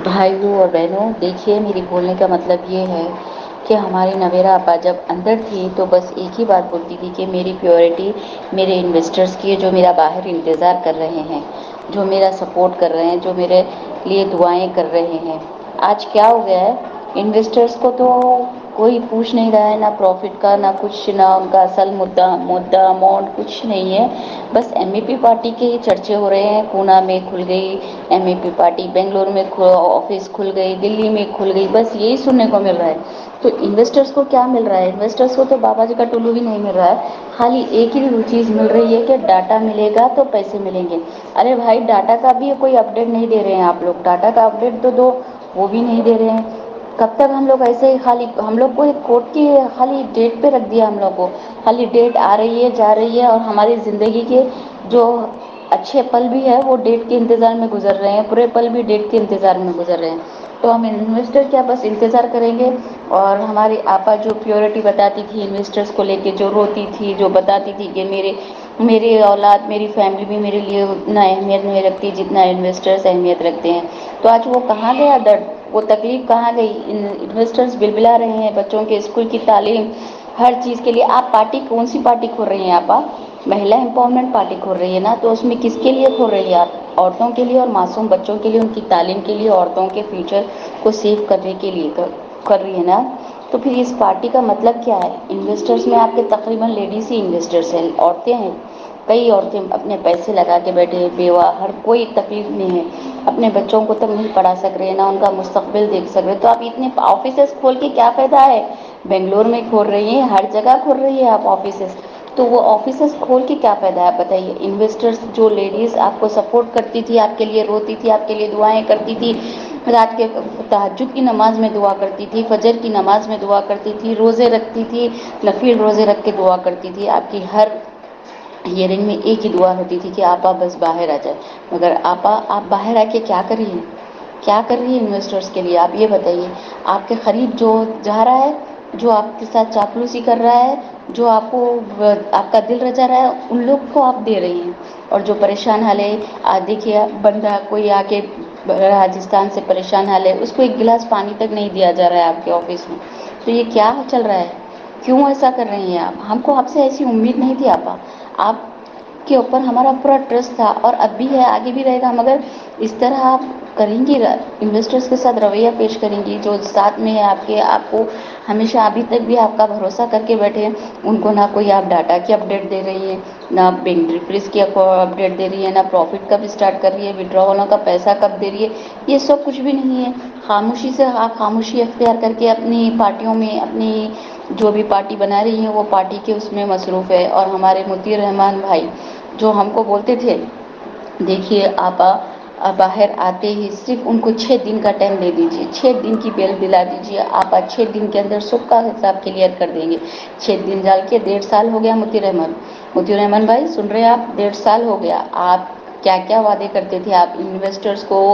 بھائیوں اور بہنوں، دیکھیے میری بولنے کا مطلب یہ ہے کہ ہماری نویرا آپا جب اندر تھی تو بس ایک ہی بات بولتی تھی کہ میری پیورٹی میرے انویسٹرز کی ہے، جو میرا باہر انتظار کر رہے ہیں، جو میرا سپورٹ کر رہے ہیں، جو میرے لیے دعائیں کر رہے ہیں۔ آج کیا ہو گیا ہے، انویسٹرز کو تو کوئی پوچھ نہیں رہا ہے، نہ پروفٹ کا، نہ کچھ، نہ ان کا اصل مدعا اماؤنٹ کچھ نہیں ہے۔ بس ایم اے پی پارٹی کے ہی چرچے ہو رہے ہیں۔ پونا میں کھل گئی M A P party, Bangalore میں آفس کھل گئی، دلی میں کھل گئی، بس یہی سننے کو مل رہا ہے۔ تو انویسٹرز کو کیا مل رہا ہے؟ انویسٹرز کو تو بابا جی کا ٹولو بھی نہیں مل رہا ہے، خالی ایک ہی چیز مل رہی ہے کہ ڈاٹا ملے گا تو پیسے ملیں گے۔ ارے بھائی، ڈاٹا کا بھی کوئی اپڈیٹ نہیں دے رہے ہیں آپ لوگ، ڈاٹا کا اپڈیٹ تو دو، وہ بھی نہیں دے رہے ہیں۔ کب تک ہم لوگ ایسے ہی خالی ہم لوگ کو ایک کوٹ کی خالی ڈیٹ پہ رکھ دیا، ہم لوگ کو خالی ڈیٹ آ رہی ہے جا رہی ہے، اور ہماری زندگی کے جو اچھے پل بھی ہے وہ ڈیٹ کے انتظار میں گزر رہے ہیں، برے پل بھی ڈیٹ کے انتظار میں گزر رہے ہیں۔ تو ہم انویسٹر کیا بس انتظار کریں گے؟ اور ہماری آپا جو پیورٹی بتاتی تھی انویسٹرز کو لے کے، جو روتی تھی، جو بتاتی تھی کہ میری اولاد، میری فیملی بھی میرے لیے اتنا اہمیت نہیں رکھتی جتنا انویسٹرز اہمیت رکھتے ہیں، تو آج وہ کہاں گیا درد، وہ تکلیف کہاں گئی؟ انویسٹرز بلبلا رہے ہیں بچوں کے اسکول کی تعلیم، ہر چیز کے لیے۔ آپ پارٹی کون سی پارٹی کھول رہی ہیں؟ آپا مہیلا امپاورمنٹ پارٹی کھول رہی ہے نا، تو اس میں کس کے لیے کھول رہی ہے آپ؟ عورتوں کے لیے اور معصوم بچوں کے لیے، ان کی تعلیم کے لیے، عورتوں کے فیوچر کو سیو کرنے کے لیے کر رہی ہے نا۔ تو پھر اس پارٹی کا مطلب کیا ہے؟ انویسٹرز میں آپ کے تقریباً لیڈیز ہی انویسٹرز ہیں، عورتیں ہیں، کئی عورتیں اپنے پیسے لگا کے بیٹھے ہیں، بیوہ، ہر کوئی تکلیف نہیں ہے، اپنے بچوں کو تک نہیں پڑھا سک رہے، نہ ان کا مستقبل دیکھ سک رہے۔ تو آپ اتنے آفیسز کھول کے کیا فائدہ ہے؟ بنگلور میں کھول رہی ہیں، ہر جگہ کھول رہی ہے آپ آفیسز، تو وہ آفیسز کھول کے کیا فائدہ ہے آپ بتائیے؟ انویسٹرز جو لیڈیز آپ کو سپورٹ کرتی تھی، آپ کے لیے روتی تھی، آپ کے لیے دعائیں کرتی تھی، رات کے تہجد کی نماز میں دعا کرتی تھی، فجر کی نماز میں دعا کرتی تھی، روزے رکھتی تھی، نفل روزے رکھ کے دعا کرتی تھی، آپ کی ہر ہیئرنگ میں ایک ہی دعا ہوتی تھی کہ آپا بس باہر آ جائے۔ مگر آپا آپ باہر آ کے کیا کر رہی ہیں؟ کیا کر رہی ہے انویسٹرز کے لیے؟ آپ یہ بتائیے۔ آپ کے قریب جو جا رہا ہے، جو آپ کے ساتھ چاپلوسی کر رہا ہے، جو آپ کو آپ کا دل رچا رہا ہے، ان لوگ کو آپ دے رہی ہیں۔ اور جو پریشان حال ہے، دیکھیے بندہ کوئی آ کے راجستھان سے پریشان حال ہے، اس کو ایک گلاس پانی تک نہیں دیا جا رہا ہے آپ کے آفس میں، تو یہ کیا چل رہا ہے؟ کیوں ایسا کر رہی ہیں آپ؟ ہم کو آپ سے ایسی امید نہیں تھی آپا، آپ کے اوپر ہمارا پورا ٹرسٹ تھا، اور اب بھی ہے، آگے بھی رہے گا، مگر اس طرح آپ کریں گی، انویسٹرز کے ساتھ رویہ پیش کریں گی، جو ساتھ میں ہے آپ کے، آپ کو ہمیشہ ابھی تک بھی آپ کا بھروسہ کر کے بیٹھے ہیں، ان کو نہ کوئی آپ ڈاٹا کی اپڈیٹ دے رہی ہیں، نہ بینک ڈپریس کی اپڈیٹ دے رہی ہے، نہ پروفٹ کب اسٹارٹ کر رہی ہے، وڈراولوں کا پیسہ کب دے رہی ہے، یہ سب کچھ بھی نہیں ہے۔ خاموشی سے آپ خاموشی اختیار کر کے اپنی پارٹیوں میں، اپنی جو بھی پارٹی بنا رہی ہیں وہ پارٹی کے اس میں مصروف ہے۔ اور ہمارے مطیع الرحمان بھائی جو ہم کو بولتے تھے، دیکھیے آپا باہر آتے ہی صرف ان کو 6 دن کا ٹائم دے دیجیے، 6 دن کی بیل دلا دیجیے، آپا 6 دن کے اندر سب کا حساب کلیئر کر دیں گے۔ 6 دن ڈال کے 1.5 سال ہو گیا مطیع الرحمان بھائی، سن رہے ہیں آپ؟ 1.5 سال ہو گیا۔ آپ کیا کیا وعدے کرتے تھے، آپ انویسٹرز کو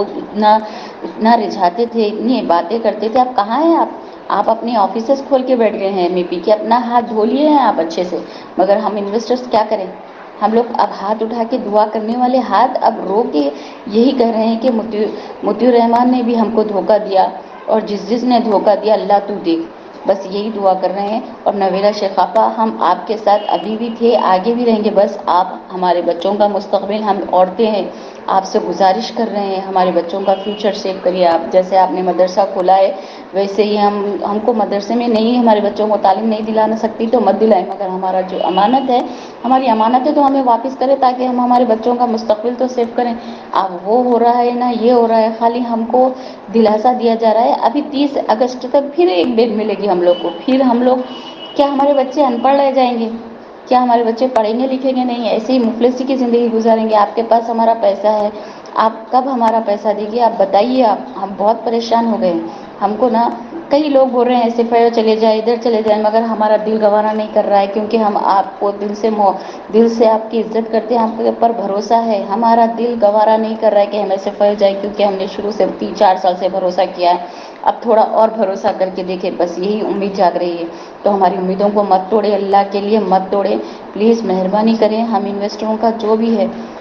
اتنا رجھاتے تھے، اتنی باتیں کرتے تھے، آپ کہاں ہیں؟ آپ اپنے آفیسز کھول کے بیٹھ گئے ہیں ایم اے پی کے، اپنا ہاتھ دھو لیے ہیں آپ اچھے سے، مگر ہم انویسٹرز کیا کریں؟ ہم لوگ اب ہاتھ اٹھا کے دعا کرنے والے ہاتھ اب رو کے یہی کہہ رہے ہیں کہ مطیع الرحمان نے بھی ہم کو دھوکہ دیا، اور جس نے دھوکہ دیا اللہ تو دیکھ، بس یہی دعا کر رہے ہیں۔ اور نویرا شیخ آپا، ہم آپ کے ساتھ ابھی بھی تھے، آگے بھی رہیں گے، بس آپ ہمارے بچوں کا مستقبل، ہم عورتیں ہیں، آپ سے گزارش کر رہے ہیں ہمارے بچوں کا فیوچر سیو کریے آپ، جیسے آپ نے مدرسہ کھولا ہے ویسے ہی ہم کو مدرسے میں نہیں، ہمارے بچوں کو تعلیم نہیں دلانا سکتی تو مت دلائیں، مگر ہمارا جو امانت ہے، ہماری امانت ہے تو ہمیں واپس کریں، تاکہ ہم ہمارے بچوں کا مستقبل تو سیو کریں۔ اب وہ ہو رہا ہے نہ یہ ہو رہا ہے، خالی ہم کو دلاسا دیا جا رہا ہے۔ ابھی 30 اگست تک پھر ایک ڈیٹ ملے گی ہم لوگ کو، پھر ہم لوگ کیا ہمارے بچے ان پڑھ رہ جائیں گے؟ کیا ہمارے بچے پڑھیں گے لکھیں گے نہیں؟ ایسے ہی مفلسی کی زندگی گزاریں گے؟ آپ کے پاس ہمارا پیسہ ہے، آپ کب ہمارا پیسہ دیں گے؟ آپ بتائیے، ہم بہت پریشان ہو گئے ہیں۔ ہم کو نا کئی لوگ بول رہے ہیں ایسے فیو چلے جائیں، ادھر چلے جائیں، مگر ہمارا دل گوارا نہیں کر رہا ہے، کیونکہ ہم آپ کو دل سے آپ کی عزت کرتے ہیں، آپ کے اوپر بھروسہ ہے، ہمارا دل گوارا نہیں کر رہا ہے کہ ہم ایسے فیو جائیں، کیونکہ ہم نے شروع سے 3-4 سال سے بھروسہ کیا ہے۔ اب تھوڑا اور بھروسہ کر کے دیکھیں، بس یہی امید جاگ رہی ہے، تو ہماری امیدوں کو مت توڑے، اللہ کے لیے مت توڑے، پلیز مہربانی کریں۔ ہم انویسٹروں کا جو بھی ہے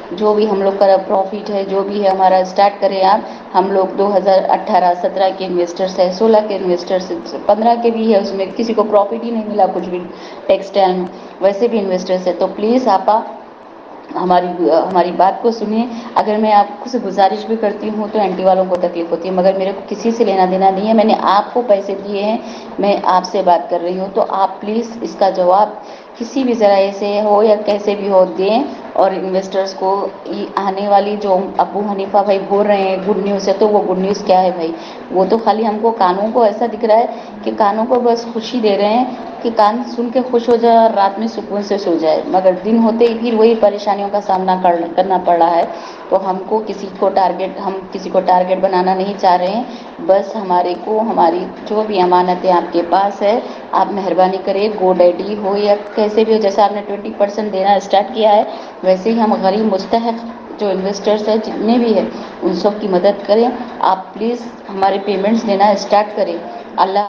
جو بھی ہم لوگ کا پروفٹ ہے جو بھی ہے ہمارا اسٹارٹ کریں آپ. ہم لوگ 2018-17 کے انویسٹرس ہیں، 16 کے انویسٹرس، 15 کے بھی ہے، اس میں کسی کو پروفٹ ہی نہیں ملا کچھ بھی ٹیکسٹائل میں، ویسے بھی انویسٹرس ہے. تو پلیز آپ ہماری بات کو سنیں. اگر میں آپ سے گزارش بھی کرتی ہوں تو اینٹی والوں کو تکلیف ہوتی ہے، مگر میرے کو کسی سے لینا دینا نہیں ہے. میں نے آپ کو پیسے دیے ہیں، میں آپ سے بات کر رہی ہوں، تو آپ پلیز اس کا جواب کسی بھی ذرائع سے ہو یا کیسے بھی ہو دیں. اور انویسٹرز کو آنے والی جو ابو حنیفہ بھائی بول رہے ہیں گڈ نیوز ہے، تو وہ گڈ نیوز کیا ہے بھائی؟ وہ تو خالی ہم کو کانوں کو ایسا دکھ رہا ہے کہ کانوں کو بس خوشی دے رہے ہیں کہ کان سن کے خوش ہو جائے اور رات میں سکون سے سو جائے، مگر دن ہوتے ہی پھر وہی پریشانیوں کا سامنا کرنا پڑ رہا ہے. تو ہم کسی کو ٹارگٹ بنانا نہیں چاہ رہے ہیں. بس ہماری جو بھی امانتیں آپ کے پاس ہے، آپ مہربانی کریں، گو ڈیڈی ہو یا کیسے بھی ہو، جیسا آپ نے 20% دینا اسٹارٹ کیا ہے ویسے ہی ہم غریب مستحق جو انویسٹرس ہیں جتنے بھی ہیں ان سب کی مدد کریں. آپ پلیز ہمارے پیمنٹس دینا اسٹارٹ کریں. اللہ